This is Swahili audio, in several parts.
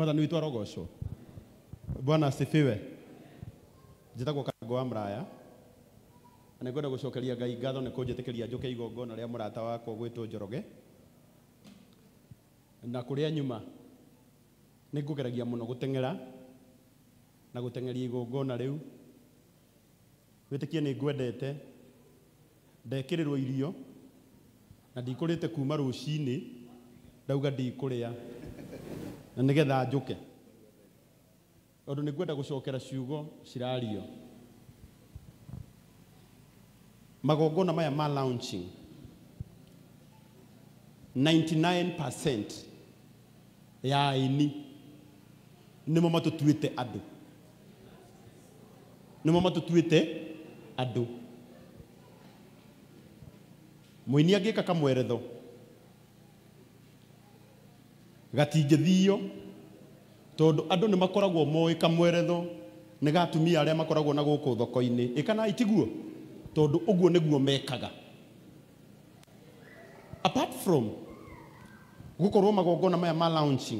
Mwathani witũ arogocwo. Bwana asifiwe. Njĩtagwo Karangũ wa Mraya. Na ngwenda gũcokeria Ngai ngatho nĩ kũnjĩtĩkĩria njũke igongona rĩa mũrata wakwa gwĩtwo Njoroge. Na kũrĩa nyuma nĩ ngũgeragia mũno gũteng'era na gũteng'eria igongona rĩu. Wĩtĩkie nĩ ngwendete ndekĩrĩrwo irio na ndikũrĩte kuma rũcinĩ ndauga ndikũrĩa na nĩgetha njũke. Tondũ nĩ ngwenda gũcokera ciugo cirario. Magongona maya ma launching 99% ya aini nĩmo matũtuĩte andũ. Nĩmo matũtuĩte andũ. Mũini angĩka kamweretho gatingĩthio tondũ andũ nĩ makoragwo moĩ kamweretho nĩ gatumia arĩa makoragwo na gũkũ thoko-inĩ. Ĩkana itiguo tondũ ũguo nĩguo mekaga. Apart from gũkorwo magongona maya ma launching,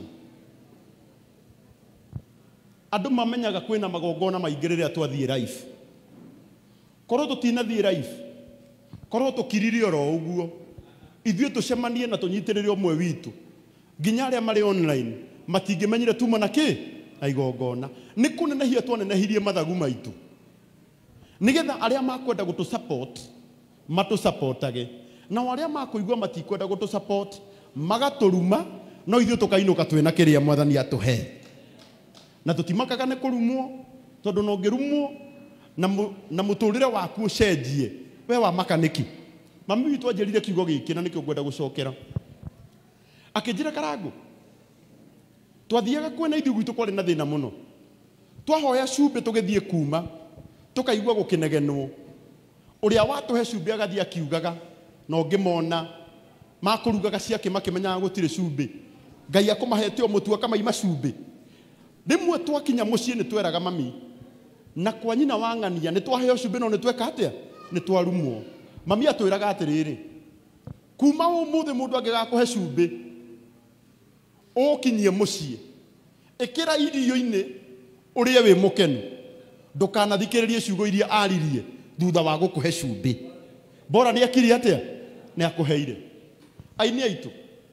andũ mamenyaga kwĩna magongona maingĩ rĩrĩa twathiĩ live. Korwo tũtinathiĩ live, korwo tũkirire oro ũguo, ithuĩ tũcemanie na tũnyitĩrĩre ũmwe witũ, nginya arĩa marĩ online matingĩmenyire tuma na kĩ na igongona. Nĩ kũnenehia twanenehirie mathagu maitũ nĩgetha arĩa makwenda gũtũ support matũ supportage, na arĩa makũigua matikwenda gũtũ support magatũruma, no ithuĩ tũkainũka twĩna kĩrĩa Mwathani atũhe. Na tũtimakaga nĩ kũrumwo tondũ no ngĩrumwo na mũtũrĩre waku ũcenjie we wa makanĩki. Mami witũ anjĩrire kiugo gĩkĩ na nĩkĩo ngwenda gũcokera. Akĩnjĩra Karangũ, twathiaga kwena ithuĩ gwitũ kwarĩ na thĩna mũno. Twahoya cumbĩ tũgĩthiĩ kuma tũkaigua gũkĩnegenwo. Ũrĩa watũhe cumbĩ agathiĩ akiugaga na ngĩmona makũrugaga ciake makĩmenyaga gũtirĩ cumbĩ. Ngai akũmahete o mũtu akamaima cumbĩ. Rĩmwe twakinya mũciĩ nĩ tweraga mami, na kwa nyina wa ng'ania nĩ twaheo cumbĩ no nĩ tweka atĩa? Nĩ twarumwo. Mami atwĩraga atĩrĩrĩ, kuma ũmũthĩ mũndũ angĩgakũhe cumbĩ ũkinyie mũciĩ, ĩkĩra irio-inĩ ũrĩe wĩ mũkenu, ndũkanathikĩrĩrie ciugo iria aririe thutha wa gũkũhe cumbĩ. Bora nĩ akiri atĩa? Nĩ akũheire. Aini aitũ,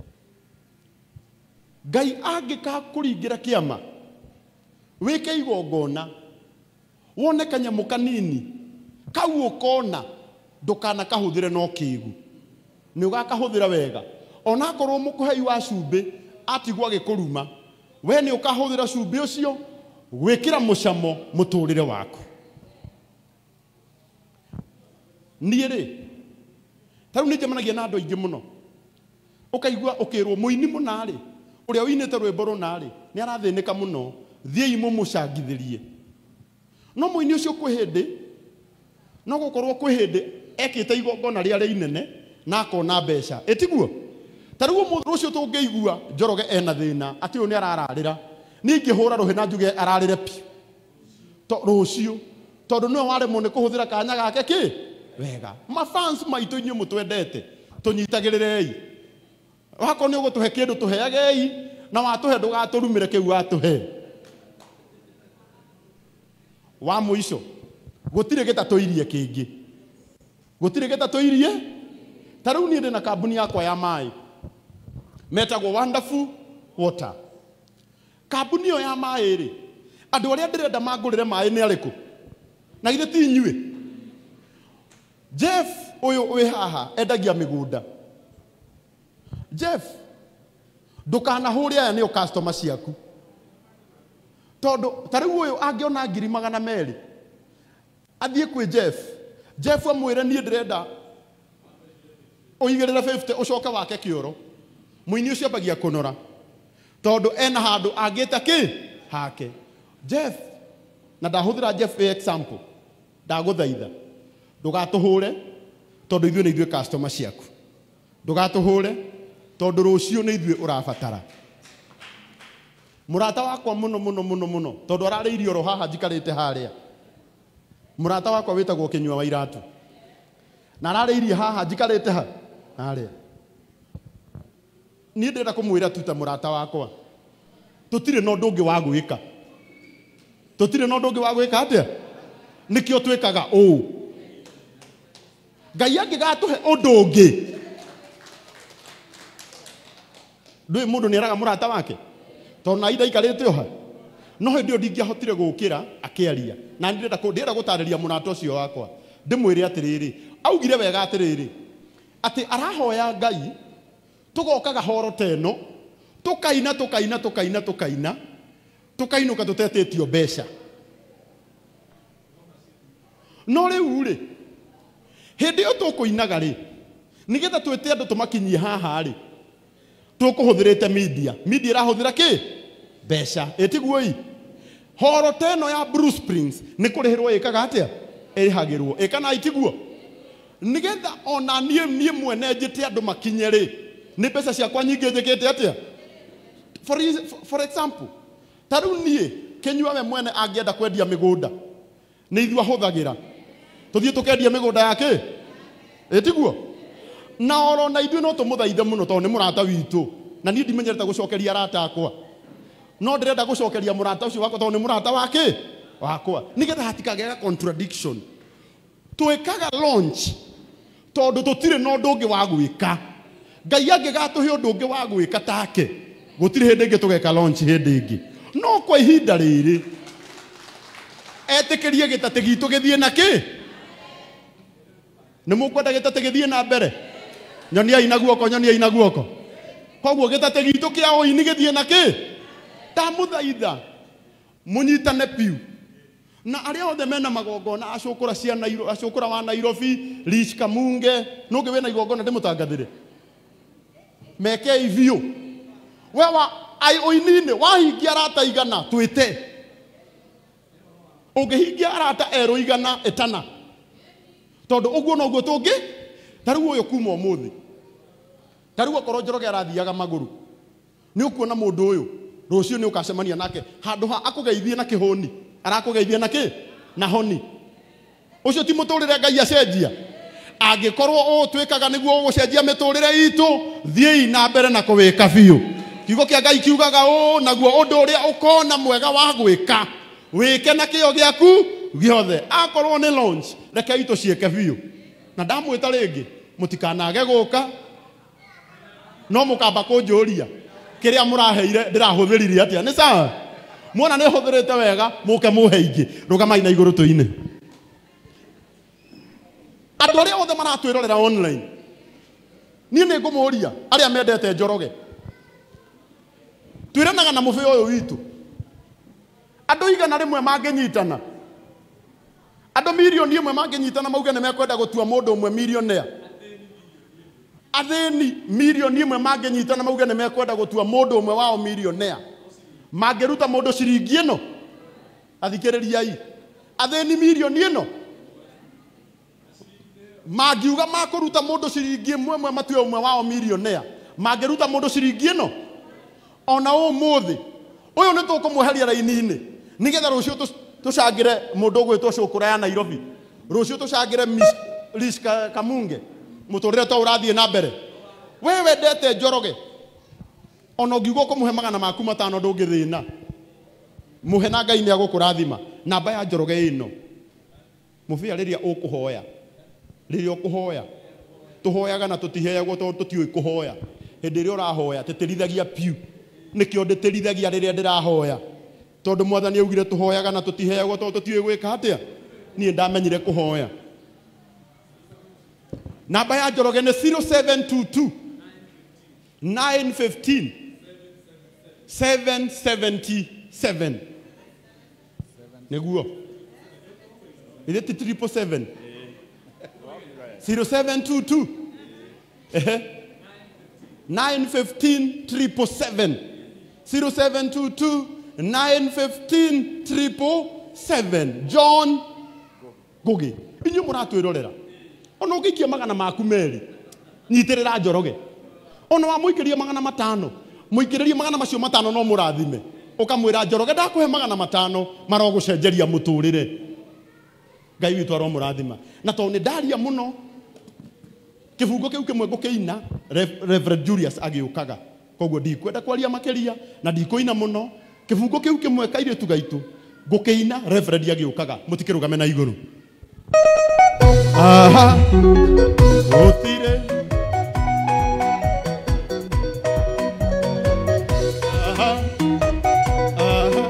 Ngai angĩkakũringĩra kĩama wĩke igongona wone kanyamũ kanini kau ũkona ndũkanakahũthĩre no kĩgu, nĩ ũgakahũthĩra wega. Ona akorwo mũkũhei wa cumbĩ atigwo agĩkũruma, we nĩ ũkahũthĩra cumbĩ ũcio gwĩkĩra mũcamo mũtũrĩre waku. Niĩ rĩ, tarĩu nĩ njemanagia na andũ aingĩ mũno, ũkaigua ũkĩrwo mũini mũnarĩ ũrĩa ũinĩte rwĩmbo rũnarĩ nĩ arathĩnĩka mũno, thiĩi mũmũcangithĩrie. No mũini ũcio kwĩ hĩndĩ no gũkorwo kwĩ hĩndĩ ekĩte igongona rĩarĩ inene na akona mbeca. Ĩtiguo? Tarĩu ũmũthĩ rũciũ tũngĩigua Njoroge ena thĩna atĩ ũyũ nĩ arararĩra, niĩ ingĩhũra rũhĩ na njuge ararĩre piũ rũciũ tondũ nĩwe waremwo nĩ kũhũthĩra kanya gake kĩ wega. Mafans maitũ inyuĩ mũtwendete tũnyitagĩrĩrei. Wakorwo nĩ ũgũtũhe kĩndũ tũheagei, na watũhe ndũgatũrumĩre kĩu watũhe. Wa mũico gũtirĩ gĩtatũirie kĩngĩ, gũtirĩ gĩtatũirie. Tarĩu niĩ ndĩna kambuni yakwa ya maĩ metagwo Wonderful Water. Kambuni ĩyo ya maĩ rĩ, andũ arĩa ndĩrenda mangũrĩre maĩ nĩ arĩkũ? Na githĩ ti inyuĩ? Jeff ũyũ wĩ haha endagia mĩgũnda. Jeff, ndũkanahũre aya nĩo customer ciaku, tondũ tarĩu ũyũ angĩona 200,000 athiĩ kwĩ Jeff, Jeff amwĩre niĩ ndĩrenda ũigĩrĩre 50 ũcoke wake kĩoro. Mũini ũcio ambagia kũnora tondũ ena handũ angĩta kĩ hake. Jeff, na ndahũthĩra Jeff example, ndagũthaitha ndũgatũhũre tondũ ithuĩ nĩ ithuĩ customer ciaku. Ndũgatũhũre tondũ rũciũ nĩ ithuĩ ũrabatara. Mũrata wakwa mũno mũno mũno mũno tondũ ararĩirie oro haha njikarĩte harĩa. Mũrata wakwa wĩtagwo Kĩnyua wa Iratũ na ararĩirie haha njikarĩte ha harĩa. Niĩ ndĩrenda kũmwĩra tu ta mũrata wakwa, tutire no ndungi wa gwika tutire no ndungi wa gwika atia nikio twikaga Ngai angigatuhe undu ungi ndui mundu ni araga murata wake to na ida ikarite oha no hindi ndingiahotire gukira akiaria na ndira gutariria murata ucio wakwa ndimwire atiriri augire wega atiriri ati arahoya Ngai tugokaga horo teno tukainuka tutetetio mbeca no riu ri hindi yo tukuinaga ri nigetha twete andu tumakinyie haha ri tukuhuthirite media irahuthira ki mbeca etiguo horo teno ya Bruce Springs ni kurihirwo ikaga atia irihagirwo ikana itiguo nigetha ona nie mwene njite andu makinye ri ni mbeca ciakwa nyingi njikite atia for example taru nie kenyua we mwene angienda kwendia migunda ni ithu ahuthagira tuthie tukendia migunda yake etiguo na oro na ithu no tumuthaithe muno to ni murata witu na nie ndimenyerete gucokeria arata akwa no ndirenda gucokeria murata ucio wakwa to ni murata wake wakwa nigetha hatikagega contradiction twikaga launch tondu tutire no ndungi wa gwika Ngai angigatuhe undu ungi wa gwika take gutire hindi ingi tugeka launch hindi ingi no kwa ihinda riri etikirie gitate gitu githie na ki ni mukwenda gitate githie na mbere nyonia ina guoko koguo gitate gitu kia uini githie na ki tamuthaitha munyitane piu na aria othe mena magongona acukura wa Nairobi Rich Kamunge nungi wena igongona ndimutangathire meke ivio wewa ai oinine wahingia arata igana twite ungihingia arata ero igana etana tondu uguo no guo tungi tariu uyu kuma umuthi tariu akoro Njoroge arathiaga maguru ni ukuona mundu uyu rucio ni ukacemania nake handu ha akugeithie na kihoni arakugeithia na ki na honi ucio ti muturire Ngai acenjia angikorwo twikaga niguo gucenjia miturire itu thii na mbere na kuwika biu kiugo kia Ngai kiugaga naguo undu uria ukona mwega wa gwika wike na kio giaku giothe akorwo ni launch reke itu cieke biu na ndamwita ringi mutikanage guka no mukamba kunjuria kiria muraheire ndirahuthirire atia ni sawa muona ni huthirite wega muke muhe ingi rugamai na iguru tuine andu aria othe maratwirorera online nie ni ngumuria aria mendete Njoroge twiranaga na mubi uyu witu andu igana rimwe manginyitana andu milioni imwe manginyitana mauge ni mekwenda gutua mundu umwe millionaire athini milioni imwe manginyitana mauge ni mekwenda gutua mundu umwe wao millionaire mangiruta mundu ciringi ino athikiririai athini milioni ino magiuga makuruta mundu ciringi imwe matue umwe wao millionaire mangiruta mundu ciringi ino ona umuthi uyu ni tukumuheria raini-ini nigetha rucio tucangire mundu gwitwo cukura ya Nairobi rucio tucangire Rich Kamunge muturire to urathie na mbere wewe ndete Njoroge ona ngiugo kumuhe magana maku matano ndungithina muhe na Ngai ni agukurathima namba ya Njoroge ino mufia riria ukuhoya tuhoyaga na tutiheagwo tondu tutiui kuhoya hindi iria urahoya titirithagia piu nikio nditirithagia riria ndirahoya tondu mwathani augire tuhoyaga na tutiheagwo tondu tutiui gwika atia nie ndamenyire kuhoya namba ya Njoroge ni 0722 915 777 niguo ile 777 0722 915 777 0722 915 777 John Ngugi inyu muratwirorera ona ungikia magana maku meri nyitirira Njoroge ona wa muikiria magana matano muikiririe magana macio matano no murathime ukamwira Njoroge ndakuhe magana matano marogucenjeria muturire Ngai witu aro murathima na to ni ndaria muno kifungo kiu kimwe ngukiina Reverend Julius agiukaga koguo ndikwenda kwaria makiria na ndikoina muno kifungo kiu kimwe kaire tu gaitu gukiina reverend agiukaga mutikirugame na iguru aha otire aha aha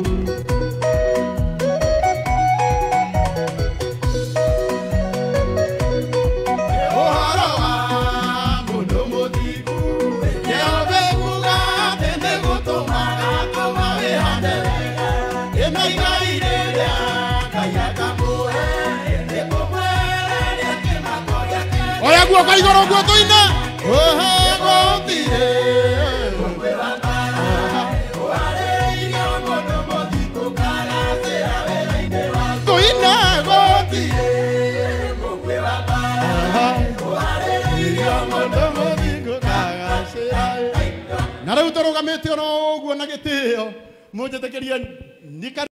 oya guo kaigoro guo toina oha gotire mwe wapara oare irio mono mothiku karacira wera-ine waku toina gotire mwe wapara oare irio mono mothiku karacira na riu turugamite oro guo na gitio munjetekeria